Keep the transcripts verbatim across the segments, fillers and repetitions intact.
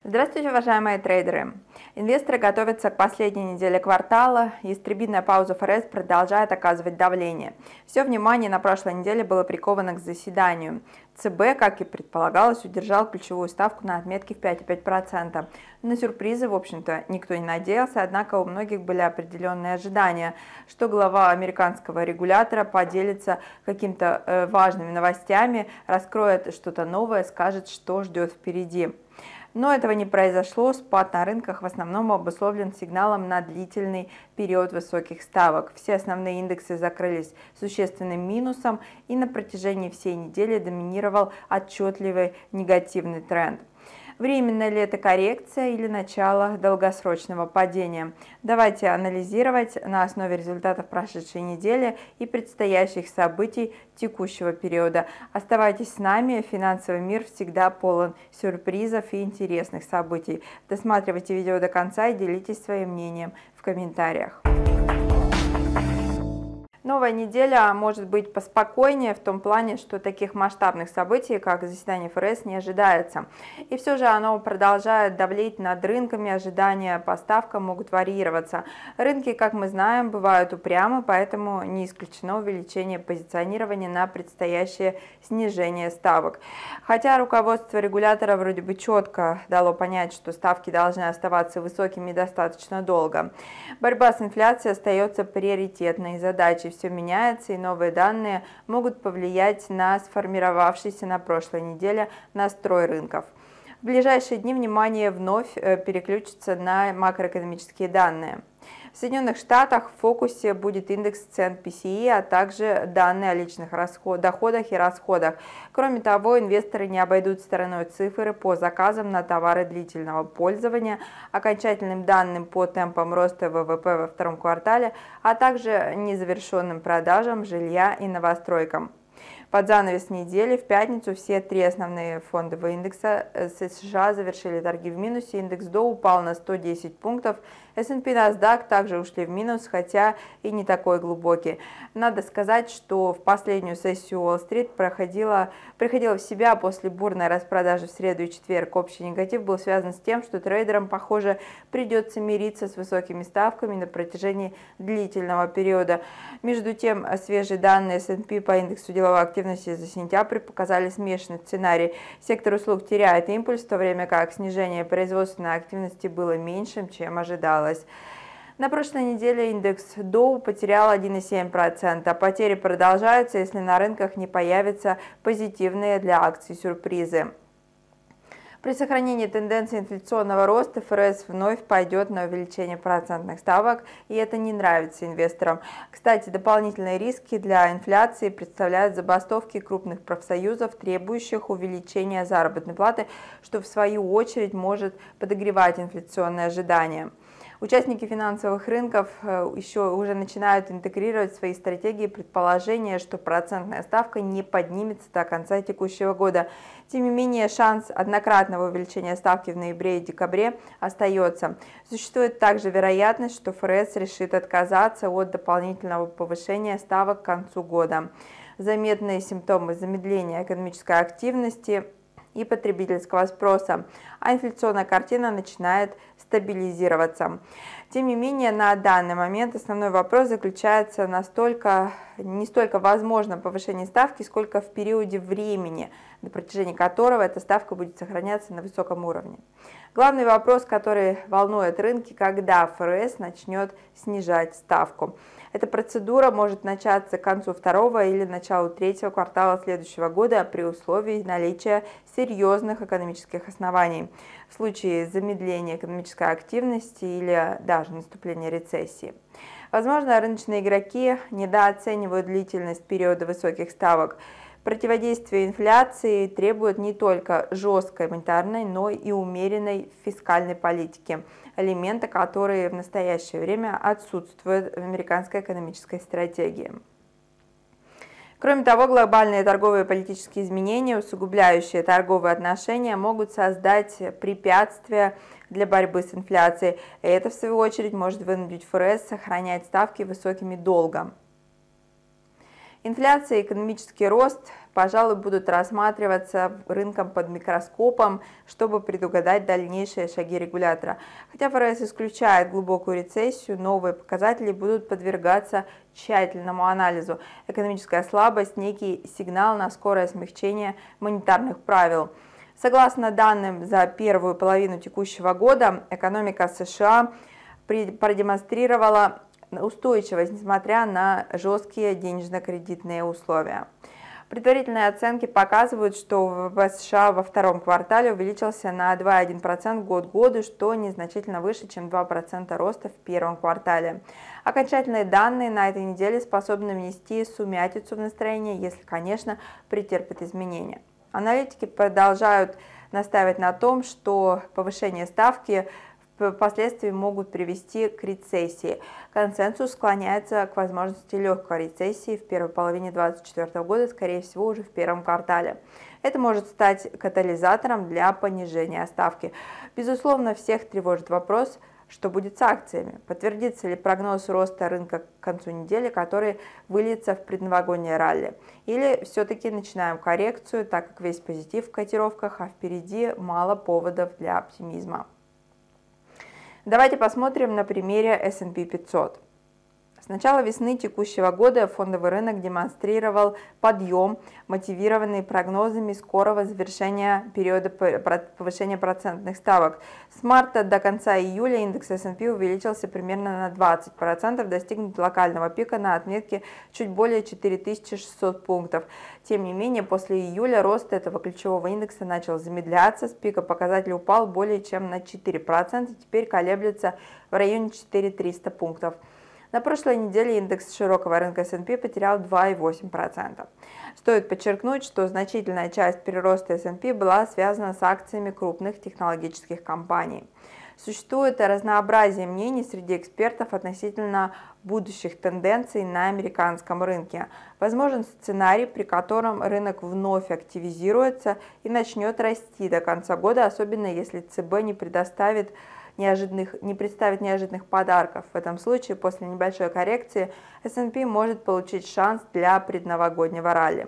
Здравствуйте, уважаемые трейдеры! Инвесторы готовятся к последней неделе квартала, и стабильная пауза ФРС продолжает оказывать давление. Все внимание на прошлой неделе было приковано к заседанию. ЦБ, как и предполагалось, удержал ключевую ставку на отметке в пять и пять десятых процента. На сюрпризы, в общем-то, никто не надеялся, однако у многих были определенные ожидания, что глава американского регулятора поделится какими-то э, важными новостями, раскроет что-то новое, скажет, что ждет впереди. Но этого не произошло, спад на рынках в основном обусловлен сигналом на длительный период высоких ставок. Все основные индексы закрылись существенным минусом, и на протяжении всей недели доминировал отчетливый негативный тренд. Временная ли это коррекция или начало долгосрочного падения? Давайте анализировать на основе результатов прошедшей недели и предстоящих событий текущего периода. Оставайтесь с нами, финансовый мир всегда полон сюрпризов и интересных событий. Досматривайте видео до конца и делитесь своим мнением в комментариях. Новая неделя может быть поспокойнее в том плане, что таких масштабных событий, как заседание ФРС, не ожидается. И все же оно продолжает давлеть над рынками, ожидания по ставкам могут варьироваться. Рынки, как мы знаем, бывают упрямы, поэтому не исключено увеличение позиционирования на предстоящее снижение ставок. Хотя руководство регулятора вроде бы четко дало понять, что ставки должны оставаться высокими достаточно долго. Борьба с инфляцией остается приоритетной задачей. Все меняется, и новые данные могут повлиять на сформировавшийся на прошлой неделе настрой рынков. В ближайшие дни внимание вновь переключится на макроэкономические данные. В Соединенных Штатах в фокусе будет индекс цен пи си и, а также данные о личных расход, доходах и расходах. Кроме того, инвесторы не обойдут стороной цифры по заказам на товары длительного пользования, окончательным данным по темпам роста вэ вэ пэ во втором квартале, а также незавершенным продажам жилья и новостройкам. Под занавес недели в пятницу все три основные фондовые индекса США завершили торги в минусе. Индекс Доу упал на сто десять пунктов, эс энд пи и NASDAQ также ушли в минус, хотя и не такой глубокий. Надо сказать, что в последнюю сессию Уолл-стрит проходила, приходила в себя после бурной распродажи в среду и четверг. Общий негатив был связан с тем, что трейдерам, похоже, придется мириться с высокими ставками на протяжении длительного периода. Между тем, свежие данные эс энд пи по индексу деловой активности за сентябрь показали смешанный сценарий. Сектор услуг теряет импульс, в то время как снижение производственной активности было меньшим, чем ожидалось. На прошлой неделе индекс Доу потерял один и семь десятых процента. Потери продолжаются, если на рынках не появятся позитивные для акций сюрпризы. При сохранении тенденции инфляционного роста ФРС вновь пойдет на увеличение процентных ставок, и это не нравится инвесторам. Кстати, дополнительные риски для инфляции представляют забастовки крупных профсоюзов, требующих увеличения заработной платы, что в свою очередь может подогревать инфляционные ожидания. Участники финансовых рынков еще уже начинают интегрировать в свои стратегии предположение, что процентная ставка не поднимется до конца текущего года. Тем не менее, шанс однократного увеличения ставки в ноябре и декабре остается. Существует также вероятность, что ФРС решит отказаться от дополнительного повышения ставок к концу года. Заметные симптомы замедления экономической активности и потребительского спроса, а инфляционная картина начинает стабилизироваться. Тем не менее, на данный момент основной вопрос заключается настолько, не столько в возможном повышении ставки, сколько в периоде времени, на протяжении которого эта ставка будет сохраняться на высоком уровне. Главный вопрос, который волнует рынки, когда ФРС начнет снижать ставку. Эта процедура может начаться к концу второго или началу третьего квартала следующего года при условии наличия серьезных экономических оснований. В случае замедления экономической активности или даже наступления рецессии. Возможно, рыночные игроки недооценивают длительность периода высоких ставок. Противодействие инфляции требует не только жесткой монетарной, но и умеренной фискальной политики, элементы, которые в настоящее время отсутствуют в американской экономической стратегии. Кроме того, глобальные торговые и политические изменения, усугубляющие торговые отношения, могут создать препятствия для борьбы с инфляцией. И это, в свою очередь, может вынудить ФРС сохранять ставки высокими долго. Инфляция и экономический рост, пожалуй, будут рассматриваться рынком под микроскопом, чтобы предугадать дальнейшие шаги регулятора. Хотя ФРС исключает глубокую рецессию, новые показатели будут подвергаться тщательному анализу. Экономическая слабость – некий сигнал на скорое смягчение монетарных правил. Согласно данным за первую половину текущего года, экономика США продемонстрировала устойчивость, несмотря на жесткие денежно-кредитные условия. Предварительные оценки показывают, что ВВП США во втором квартале увеличился на два целых одна десятая процента год к году, что незначительно выше, чем два процента роста в первом квартале. Окончательные данные на этой неделе способны внести сумятицу в настроение, если, конечно, претерпят изменения. Аналитики продолжают настаивать на том, что повышение ставки впоследствии могут привести к рецессии. Консенсус склоняется к возможности легкой рецессии в первой половине две тысячи двадцать четвёртого года, скорее всего, уже в первом квартале. Это может стать катализатором для понижения ставки. Безусловно, всех тревожит вопрос, что будет с акциями. Подтвердится ли прогноз роста рынка к концу недели, который выльется в предновогоднее ралли? Или все-таки начинаем коррекцию, так как весь позитив в котировках, а впереди мало поводов для оптимизма. Давайте посмотрим на примере эс энд пи пятьсот. С начала весны текущего года фондовый рынок демонстрировал подъем, мотивированный прогнозами скорого завершения периода повышения процентных ставок. С марта до конца июля индекс эс энд пи увеличился примерно на двадцать процентов, достигнув локального пика на отметке чуть более четыре тысячи шестисот пунктов. Тем не менее, после июля рост этого ключевого индекса начал замедляться, с пика показатель упал более чем на четыре процента, теперь колеблется в районе четыре тысячи триста пунктов. На прошлой неделе индекс широкого рынка эс энд пи потерял два целых восемь десятых процента. Стоит подчеркнуть, что значительная часть прироста эс энд пи была связана с акциями крупных технологических компаний. Существует разнообразие мнений среди экспертов относительно будущих тенденций на американском рынке. Возможен сценарий, при котором рынок вновь активизируется и начнет расти до конца года, особенно если ЦБ не предоставит неожиданных, не представит неожиданных подарков. В этом случае, после небольшой коррекции, эс энд пи может получить шанс для предновогоднего ралли.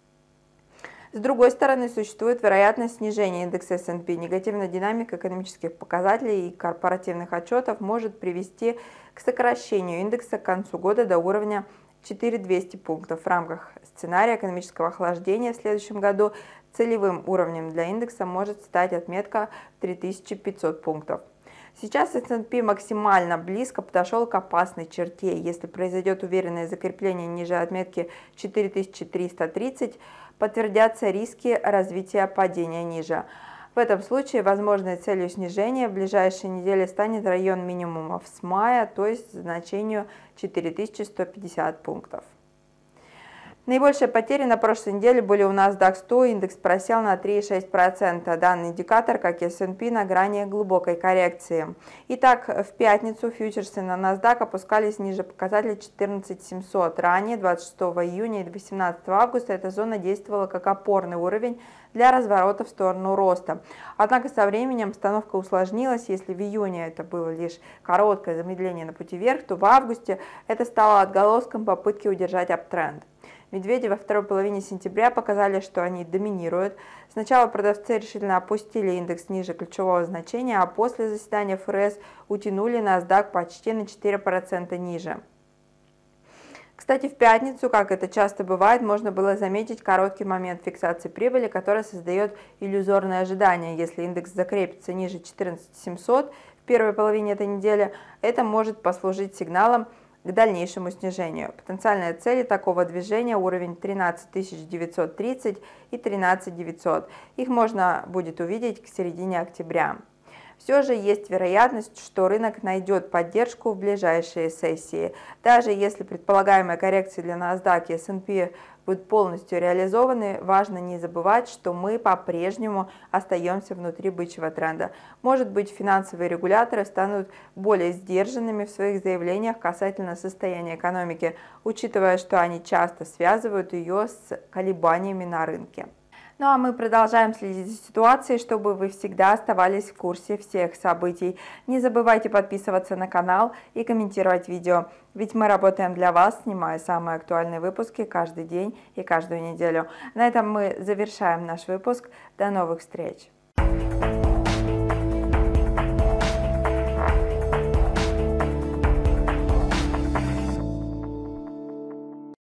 С другой стороны, существует вероятность снижения индекса эс энд пи. Негативная динамика экономических показателей и корпоративных отчетов может привести к сокращению индекса к концу года до уровня четыре тысячи двести пунктов. В рамках сценария экономического охлаждения в следующем году целевым уровнем для индекса может стать отметка три тысячи пятьсот пунктов. Сейчас эс энд пи максимально близко подошел к опасной черте. Если произойдет уверенное закрепление ниже отметки четыре тысячи триста тридцать, подтвердятся риски развития падения ниже. В этом случае возможной целью снижения в ближайшие недели станет район минимумов с мая, то есть значению четыре тысячи сто пятьдесят пунктов. Наибольшие потери на прошлой неделе были у NASDAQ сто, индекс просел на три целых шесть десятых процента. Данный индикатор, как и эс энд пи, на грани глубокой коррекции. Итак, в пятницу фьючерсы на NASDAQ опускались ниже показателя четырнадцать тысяч семьсот. Ранее, двадцать шестого июня и восемнадцатого августа, эта зона действовала как опорный уровень для разворота в сторону роста. Однако со временем обстановка усложнилась. Если в июне это было лишь короткое замедление на пути вверх, то в августе это стало отголоском попытки удержать аптренд. Медведи во второй половине сентября показали, что они доминируют. Сначала продавцы решительно опустили индекс ниже ключевого значения, а после заседания эф эр эс утянули NASDAQ почти на четыре процента ниже. Кстати, в пятницу, как это часто бывает, можно было заметить короткий момент фиксации прибыли, который создает иллюзорное ожидание. Если индекс закрепится ниже четырнадцати тысяч семисот в первой половине этой недели, это может послужить сигналом к дальнейшему снижению. Потенциальные цели такого движения уровень тринадцать тысяч девятьсот тридцать и тринадцать тысяч девятьсот. Их можно будет увидеть к середине октября. Все же есть вероятность, что рынок найдет поддержку в ближайшие сессии. Даже если предполагаемые коррекции для NASDAQ и эс энд пи будут полностью реализованы, важно не забывать, что мы по-прежнему остаемся внутри бычьего тренда. Может быть, финансовые регуляторы станут более сдержанными в своих заявлениях касательно состояния экономики, учитывая, что они часто связывают ее с колебаниями на рынке. Ну а мы продолжаем следить за ситуацией, чтобы вы всегда оставались в курсе всех событий. Не забывайте подписываться на канал и комментировать видео, ведь мы работаем для вас, снимая самые актуальные выпуски каждый день и каждую неделю. На этом мы завершаем наш выпуск. До новых встреч!